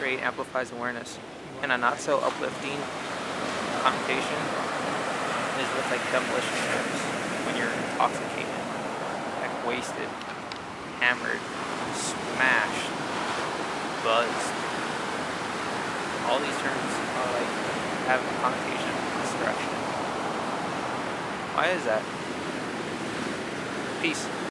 rate amplifies awareness. And a not so uplifting connotation is with like demolition terms when you're intoxicated, like wasted, hammered, smashed, buzzed. All these terms are like have a connotation of destruction. Why is that? Peace.